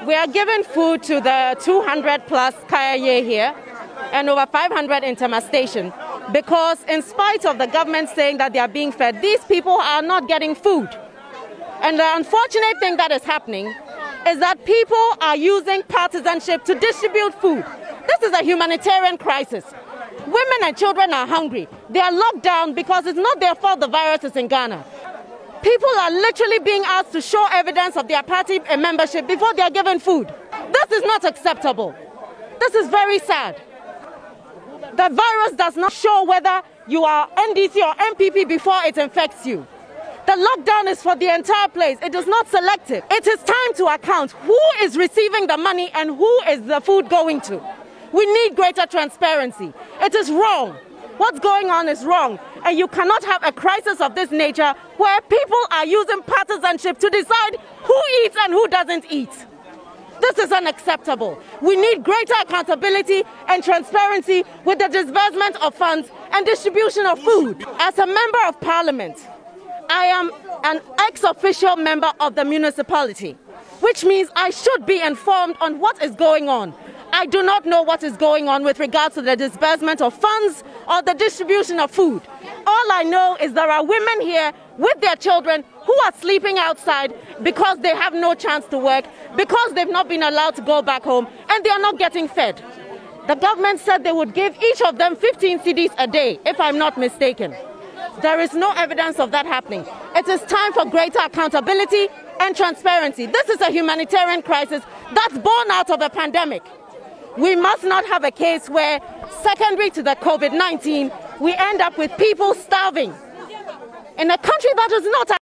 We are giving food to the 200 plus Kaya here and over 500 in Tema Station because in spite of the government saying that they are being fed, these people are not getting food. And the unfortunate thing that is happening is that people are using partisanship to distribute food. This is a humanitarian crisis. Women and children are hungry. They are locked down because it's not their fault the virus is in Ghana. People are literally being asked to show evidence of their party membership before they are given food. This is not acceptable. This is very sad. The virus does not show whether you are NDC or MPP before it infects you. The lockdown is for the entire place. It is not selective. It is time to account who is receiving the money and who is the food going to. We need greater transparency. It is wrong. What's going on is wrong. And you cannot have a crisis of this nature where people are using partisanship to decide who eats and who doesn't eat. This is unacceptable. We need greater accountability and transparency with the disbursement of funds and distribution of food. As a member of parliament, I am an ex-official member of the municipality, which means I should be informed on what is going on. I do not know what is going on with regards to the disbursement of funds or the distribution of food. All I know is there are women here with their children who are sleeping outside because they have no chance to work, because they've not been allowed to go back home, and they are not getting fed. The government said they would give each of them 15 cedis a day, if I'm not mistaken. There is no evidence of that happening. It is time for greater accountability and transparency. This is a humanitarian crisis that's born out of a pandemic. We must not have a case where, secondary to the COVID-19, we end up with people starving in a country that is not.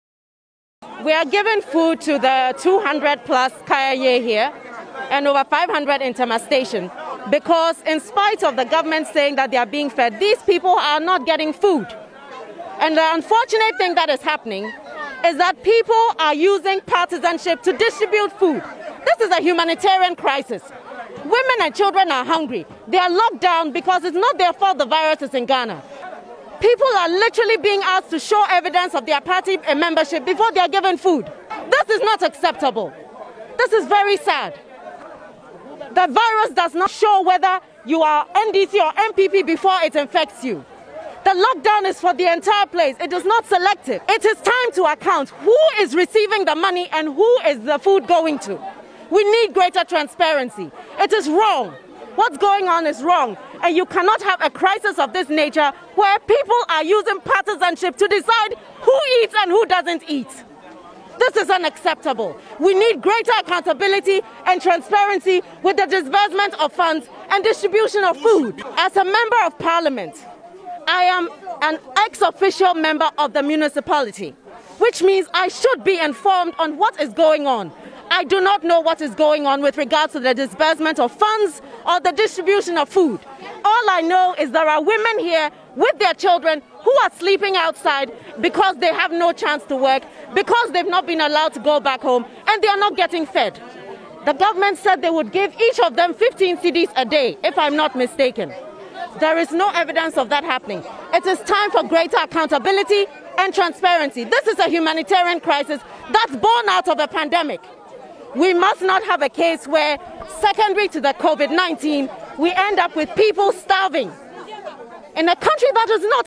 We are giving food to the 200 plus Kaya here and over 500 in Tema Station because in spite of the government saying that they are being fed, these people are not getting food. And the unfortunate thing that is happening is that people are using partisanship to distribute food. This is a humanitarian crisis. Women and children are hungry. They are locked down because it's not their fault the virus is in Ghana. People are literally being asked to show evidence of their party membership before they are given food. This is not acceptable. This is very sad. The virus does not show whether you are NDC or MPP before it infects you. The lockdown is for the entire place. It is not selective. It is time to account who is receiving the money and who is the food going to. We need greater transparency. It is wrong. What's going on is wrong. And you cannot have a crisis of this nature where people are using partisanship to decide who eats and who doesn't eat. This is unacceptable. We need greater accountability and transparency with the disbursement of funds and distribution of food. As a member of parliament, I am an ex-official member of the municipality, which means I should be informed on what is going on. I do not know what is going on with regards to the disbursement of funds or the distribution of food. All I know is there are women here with their children who are sleeping outside because they have no chance to work, because they've not been allowed to go back home, and they are not getting fed. The government said they would give each of them 15 cedis a day, if I'm not mistaken. There is no evidence of that happening. It is time for greater accountability and transparency. This is a humanitarian crisis that's born out of a pandemic. We must not have a case where, secondary to the COVID-19, we end up with people starving in a country that is not